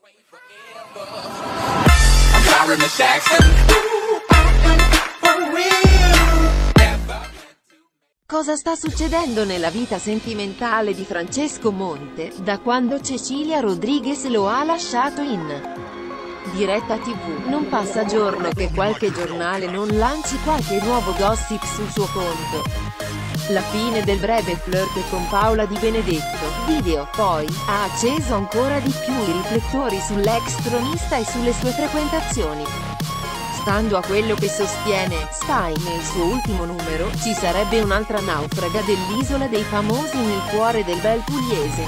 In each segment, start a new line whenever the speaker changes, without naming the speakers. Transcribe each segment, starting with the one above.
Cosa sta succedendo nella vita sentimentale di Francesco Monte, da quando Cecilia Rodriguez lo ha lasciato in diretta TV? Non passa giorno che qualche giornale non lanci qualche nuovo gossip sul suo conto. La fine del breve flirt con Paola Di Benedetto, video, poi, ha acceso ancora di più i riflettori sull'ex tronista e sulle sue frequentazioni. Stando a quello che sostiene Sky nel suo ultimo numero, ci sarebbe un'altra naufraga dell'Isola dei Famosi nel cuore del bel pugliese.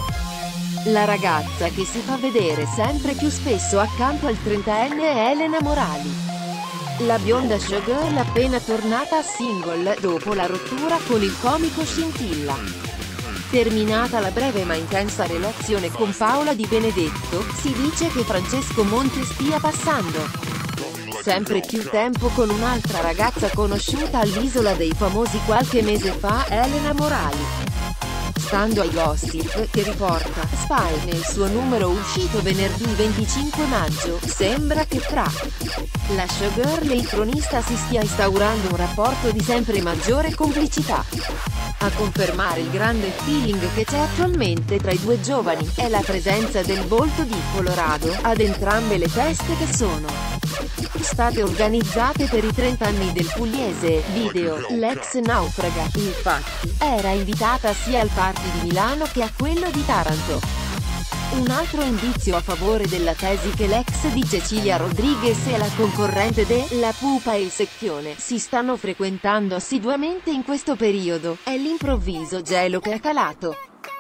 La ragazza che si fa vedere sempre più spesso accanto al 30enne è Elena Morali. La bionda showgirl appena tornata single dopo la rottura con il comico Scintilla. Terminata la breve ma intensa relazione con Paola Di Benedetto, si dice che Francesco Monte stia passando sempre più tempo con un'altra ragazza conosciuta all'Isola dei Famosi qualche mese fa, Elena Morali. Stando ai gossip che riporta Spy nel suo numero uscito venerdì 25 maggio, sembra che tra la showgirl e il cronista si stia instaurando un rapporto di sempre maggiore complicità. A confermare il grande feeling che c'è attualmente tra i due giovani è la presenza del volto di Colorado ad entrambe le feste che sono state organizzate per i 30 anni del pugliese. Video, l'ex naufraga, infatti, era invitata sia al party di Milano che a quello di Taranto. Un altro indizio a favore della tesi che l'ex di Cecilia Rodriguez e la concorrente La Pupa e il Secchione si stanno frequentando assiduamente in questo periodo è l'improvviso gelo che è calato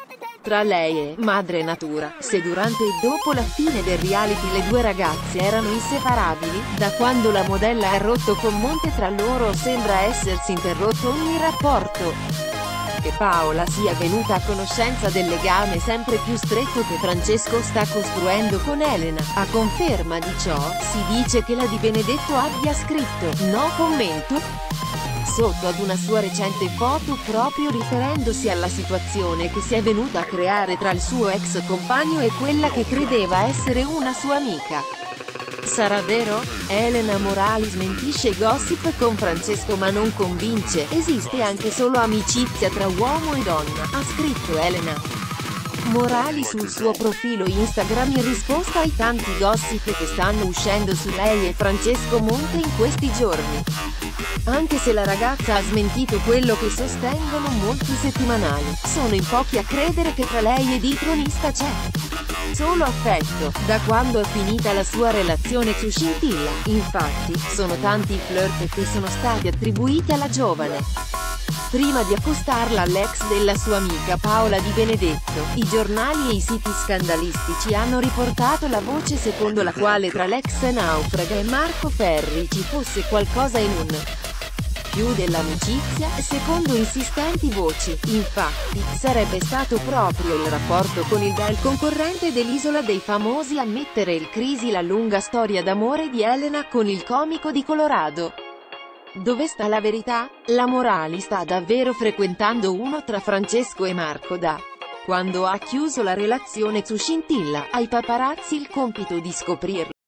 tra lei e Madre Natura. Se durante e dopo la fine del reality le due ragazze erano inseparabili, da quando la modella ha rotto con Monte tra loro sembra essersi interrotto ogni rapporto. Che Paola sia venuta a conoscenza del legame sempre più stretto che Francesco sta costruendo con Elena. A conferma di ciò, si dice che la Di Benedetto abbia scritto "no commento" sotto ad una sua recente foto, proprio riferendosi alla situazione che si è venuta a creare tra il suo ex compagno e quella che credeva essere una sua amica. Sarà vero? Elena Morali smentisce i gossip con Francesco ma non convince, esiste anche solo amicizia tra uomo e donna, ha scritto Elena Morali sul suo profilo Instagram in risposta ai tanti gossip che stanno uscendo su lei e Francesco Monte in questi giorni. Anche se la ragazza ha smentito quello che sostengono molti settimanali, sono in pochi a credere che tra lei ed il cronista c'è solo affetto, da quando è finita la sua relazione su Scintilla. Infatti, sono tanti i flirt che sono stati attribuiti alla giovane. Prima di accostarla all'ex della sua amica Paola Di Benedetto, i giornali e i siti scandalistici hanno riportato la voce secondo la quale tra l'ex naufraga e Marco Ferri ci fosse qualcosa in un più dell'amicizia. Secondo insistenti voci, infatti, sarebbe stato proprio il rapporto con il bel concorrente dell'Isola dei Famosi a mettere in crisi la lunga storia d'amore di Elena con il comico di Colorado. Dove sta la verità? La Morali sta davvero frequentando uno tra Francesco e Marco da quando ha chiuso la relazione su Scintilla. Ai paparazzi il compito di scoprirlo.